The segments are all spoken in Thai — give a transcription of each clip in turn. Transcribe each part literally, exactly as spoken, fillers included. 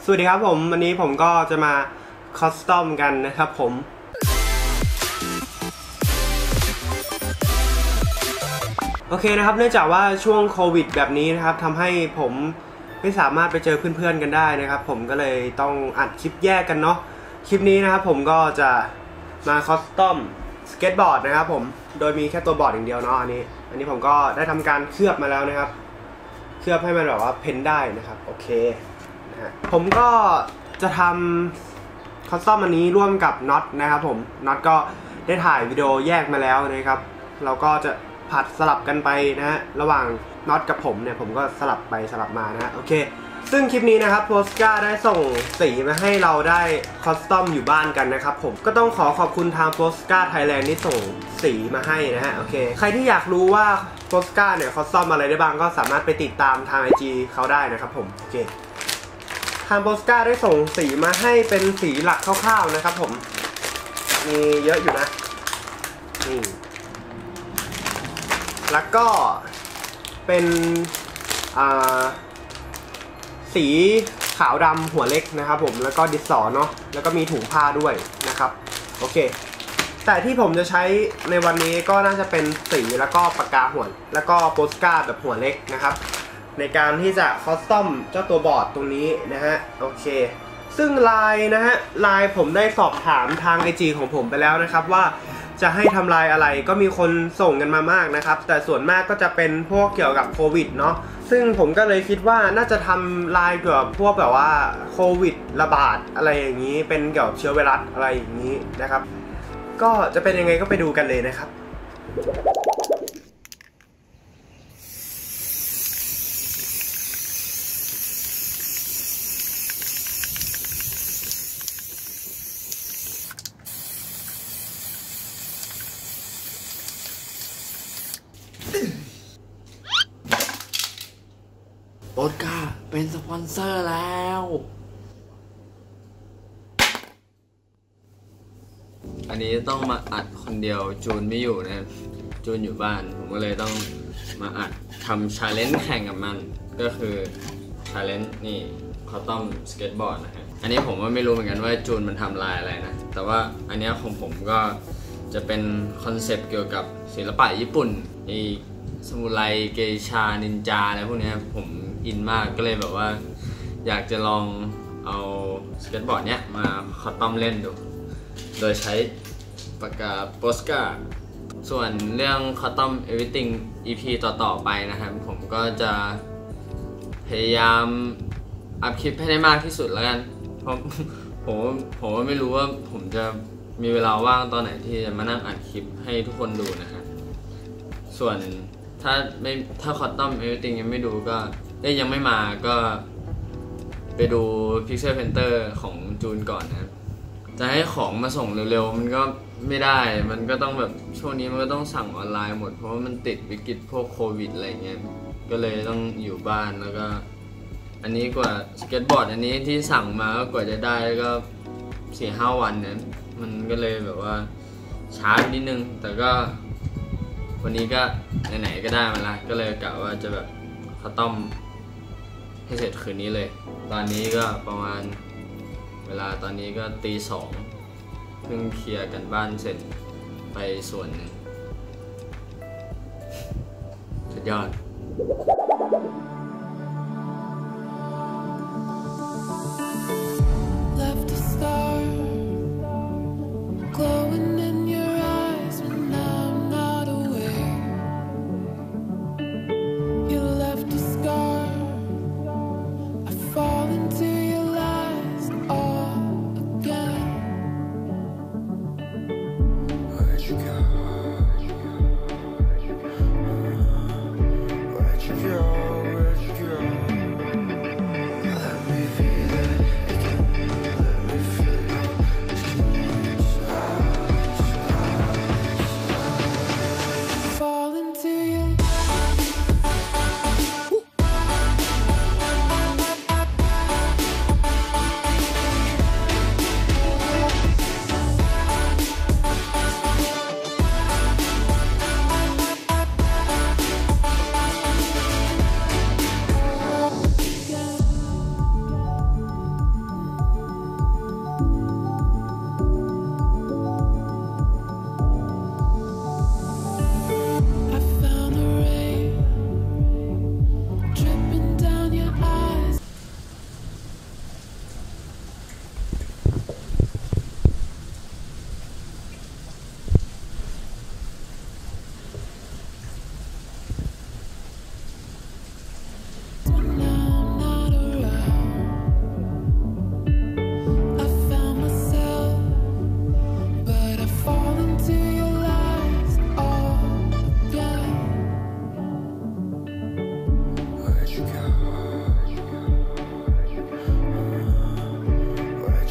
สวัสดีครับผมวันนี้ผมก็จะมาคอสตอมกันนะครับผมโอเคนะครับเนื่องจากว่าช่วงโควิดแบบนี้นะครับทำให้ผมไม่สามารถไปเจอเพื่อนๆกันได้นะครับผมก็เลยต้องอัดคลิปแยกกันเนาะคลิปนี้นะครับผมก็จะมาคอสตอมสเก็ตบอร์ดนะครับผมโดยมีแค่ตัวบอร์ดอย่างเดียวเนาะอันนี้อันนี้ผมก็ได้ทำการเคลือบมาแล้วนะครับเคลือบให้มันแบบว่าเพ้นได้นะครับโอเคผมก็จะทำคอสตอมอันนี้ร่วมกับน็อตนะครับผมน็อตก็ได้ถ่ายวิดีโอแยกมาแล้วนะครับเราก็จะผัดสลับกันไปนะฮะระหว่างน็อตกับผมเนี่ยผมก็สลับไปสลับมานะฮะโอเคซึ่งคลิปนี้นะครับโพสกาได้ส่งสีมาให้เราได้คอสตอมอยู่บ้านกันนะครับผมก็ต้องขอขอบคุณทางโพสกาไทยแลนด์ที่ส่งสีมาให้นะฮะโอเคใครที่อยากรู้ว่าโพสกาเนี่ยคอสตอมอะไรได้บ้างก็สามารถไปติดตามทาง ไอ จี เขาได้นะครับผมโอเคทางโพสกาได้ส่งสีมาให้เป็นสีหลักคร่าวๆนะครับผมมีเยอะอยู่นะนี่แล้วก็เป็นสีขาวดำหัวเล็กนะครับผมแล้วก็ดินสอเนาะแล้วก็มีถุงผ้าด้วยนะครับโอเคแต่ที่ผมจะใช้ในวันนี้ก็น่าจะเป็นสีแล้วก็ปากกาหัวแล้วก็โปสการ์ดแบบหัวเล็กนะครับในการที่จะคอสตอมเจ้าตัวบอร์ดตรงนี้นะฮะโอเคซึ่งลายนะฮะลายผมได้สอบถามทาง ไอ จี ของผมไปแล้วนะครับว่าจะให้ทำลายอะไรก็มีคนส่งกันมามากนะครับแต่ส่วนมากก็จะเป็นพวกเกี่ยวกับโควิดเนาะซึ่งผมก็เลยคิดว่าน่าจะทำลายเกี่ยวกับพวกแบบว่าโควิดระบาดอะไรอย่างนี้เป็นเกี่ยวกับเชื้อไวรัสอะไรอย่างนี้นะครับก็จะเป็นยังไงก็ไปดูกันเลยนะครับโปสการ์เป็นสปอนเซอร์แล้วอันนี้ต้องมาอัดคนเดียวจูนไม่อยู่นะจูนอยู่บ้านผมก็เลยต้องมาอัดทำชาเลนจ์แข่งกับมันก็คือชาเลนจ์นี่คอสตอมสเก็ตบอร์ดนะฮะอันนี้ผมก็ไม่รู้เหมือนกันว่าจูนมันทำลายอะไรนะแต่ว่าอันนี้ของผมก็จะเป็นคอนเซปต์เกี่ยวกับศิลปะญี่ปุ่นอีสมุไรเกชานินจาอะไรพวกนี้ผมอินมากก็เลยแบบว่าอยากจะลองเอาสเก็ตบอร์ดเนี้ยมาคอสตอมเล่นดูโดยใช้ปากกาโปสการ์ดส่วนเรื่องคอสตอม Everything อี พี ต่อๆไปนะครับผมก็จะพยายามอัพคลิปให้ได้มากที่สุดแล้วกันเพราะผมผมไม่รู้ว่าผมจะมีเวลาว่างตอนไหนที่จะมานั่งอัดคลิปให้ทุกคนดูนะครับส่วนถ้าไม่ถ้าคอสตอม Everything ยังไม่ดูก็ได้ยังไม่มาก็ไปดู Pixel Painter ของจูนก่อนนะครับจะให้ของมาส่งเร็วๆมันก็ไม่ได้มันก็ต้องแบบช่วงนี้มันก็ต้องสั่งออนไลน์หมดเพราะว่ามันติดวิกฤตพวกโควิดอะไรเงี้ยก็เลยต้องอยู่บ้านแล้วก็อันนี้กว่าสเก็ตบอร์ดอันนี้ที่สั่งมาก็กว่าจะได้ก็สี่ห้าวันเนี่ยมันก็เลยแบบว่าช้านิดนึงแต่ก็วันนี้ก็ไหนๆก็ได้มาละก็เลยกะว่าจะแบบคอสตอมให้เสร็จคืนนี้เลยตอนนี้ก็ประมาณเวลาตอนนี้ก็ตีสองเพิ่งเคลียร์กันบ้านเสร็จไปส่วนหนึ่งสุดยอด Where'd you go?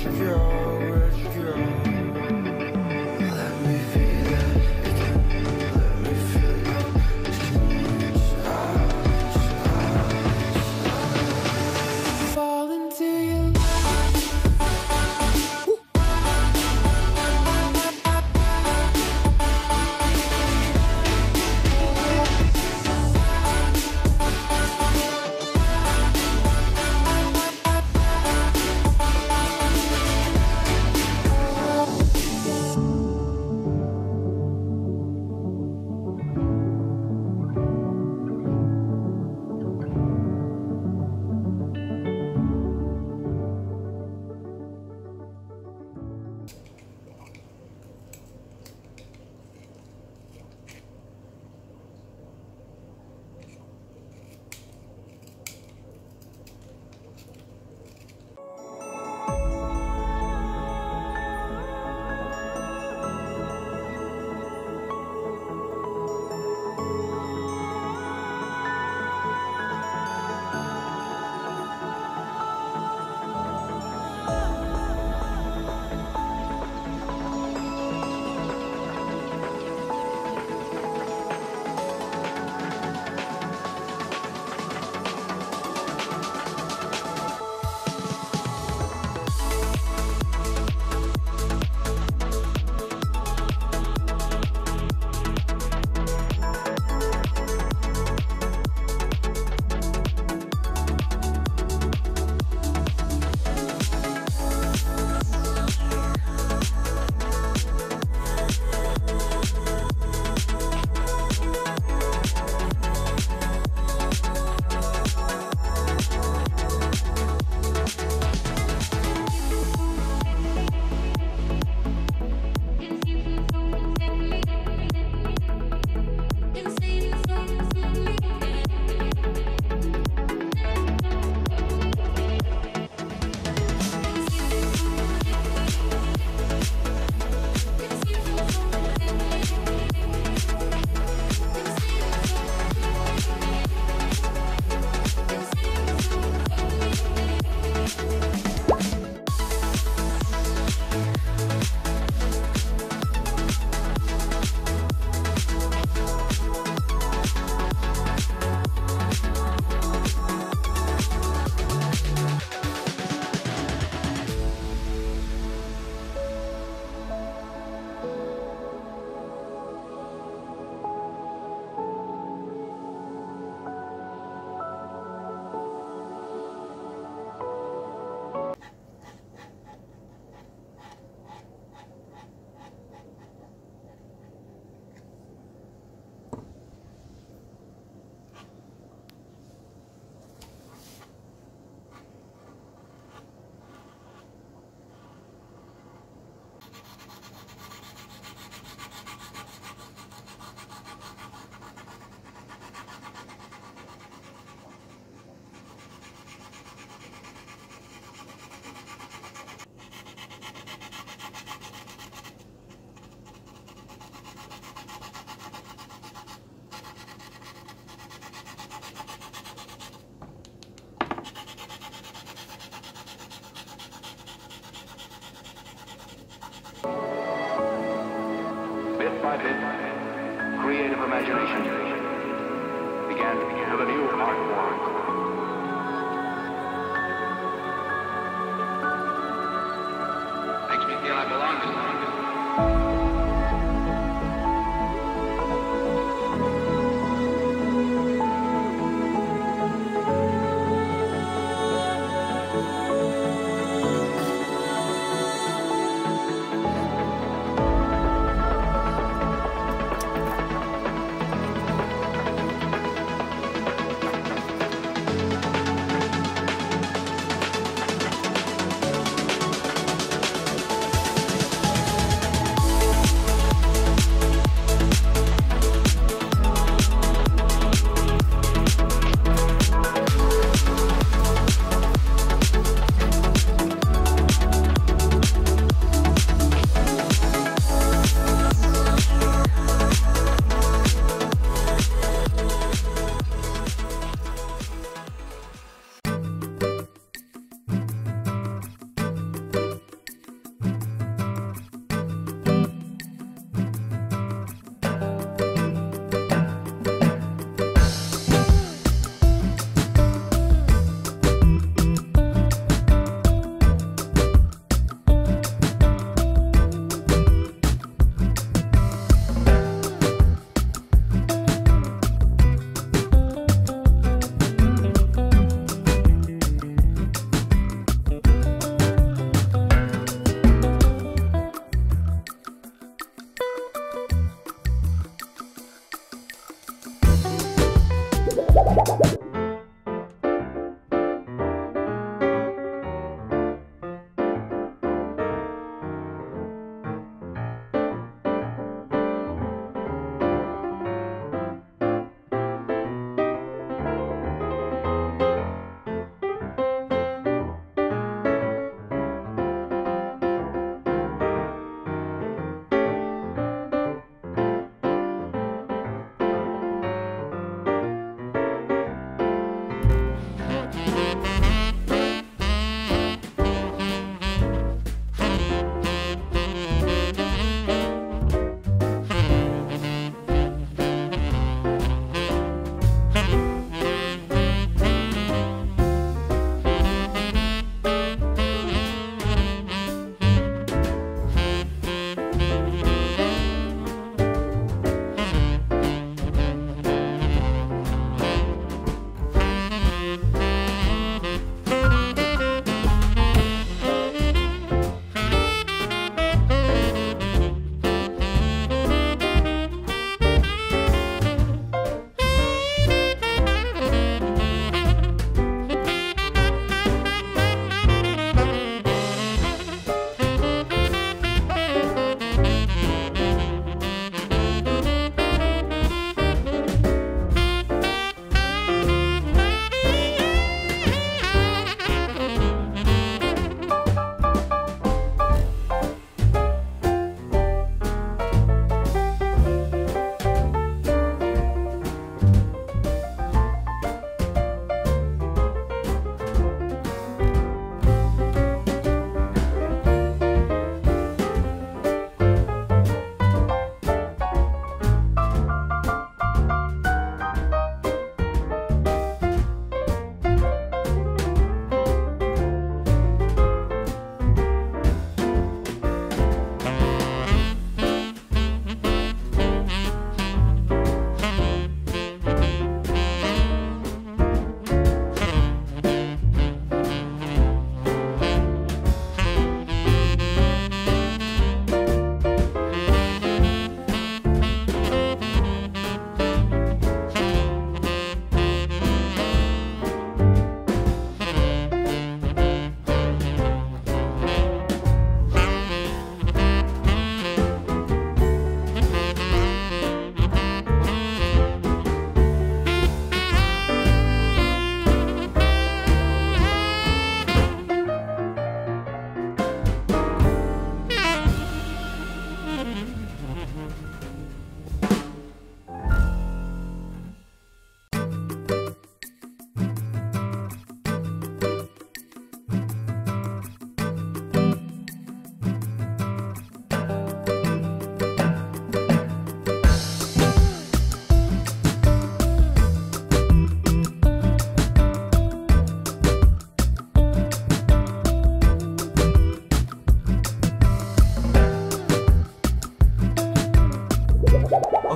Bit by bit, creative imagination began to build a new art form. Makes me feel I belong to something.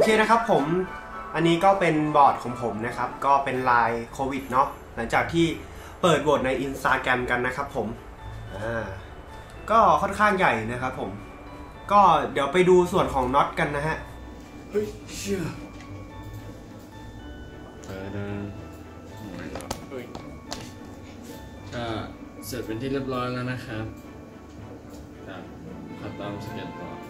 นะครับผมอันนี้ก็เป็นบอร์ดของผมนะครับก็เป็นลายโควิดเนาะหลังจากที่เปิดโหวตใน Instagram กันนะครับผมอ่าก็ค่อนข้างใหญ่นะครับผมก็เดี๋ยวไปดูส่วนของน็อตกันนะฮะเฮ้ยเชื่อเออเดินก็เสร็จเป็นที่เรียบร้อยแล้วนะครับครับคัสตอมสเก็ตบอร์ด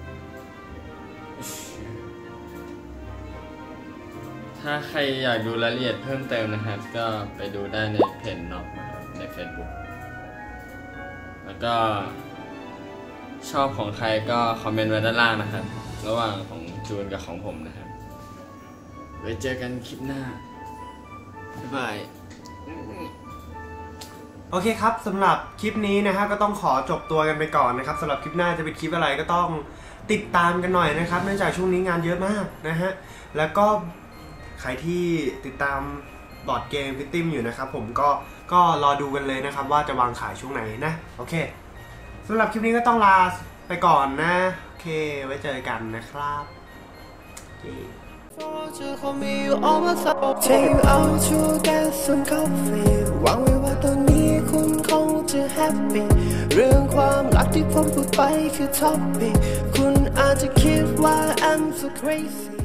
ถ้าใครอยากดูรายละเอียดเพิ่มเติมนะครับก็ไปดูได้ในเพจน็อกนะครับใน Facebook แล้วก็ชอบของใครก็คอมเมนต์ไว้ด้านล่างนะครับระหว่างของจูนกับของผมนะครับไว้เจอกันคลิปหน้าบ๊ายบายโอเคครับสำหรับคลิปนี้นะฮะก็ต้องขอจบตัวกันไปก่อนนะครับสำหรับคลิปหน้าจะเป็นคลิปอะไรก็ต้องติดตามกันหน่อยนะครับเนื่องจากช่วงนี้งานเยอะมากนะฮะแล้วก็ใครที่ติดตามบอร์ดเกมฟิตติ้มอยู่นะครับผมก็ก็รอดูกันเลยนะครับว่าจะวางขายช่วงไหนนะโอเคสำหรับคลิปนี้ก็ต้องลาไปก่อนนะโอเคไว้เจอกันนะครับ Take you out to get some coffee หวังไว้ว่าตอนนี้คุณคงจะ happy เรื่องความรักที่ผมพูดไปคือ topic คุณอาจจะคิดว่า I'm so crazy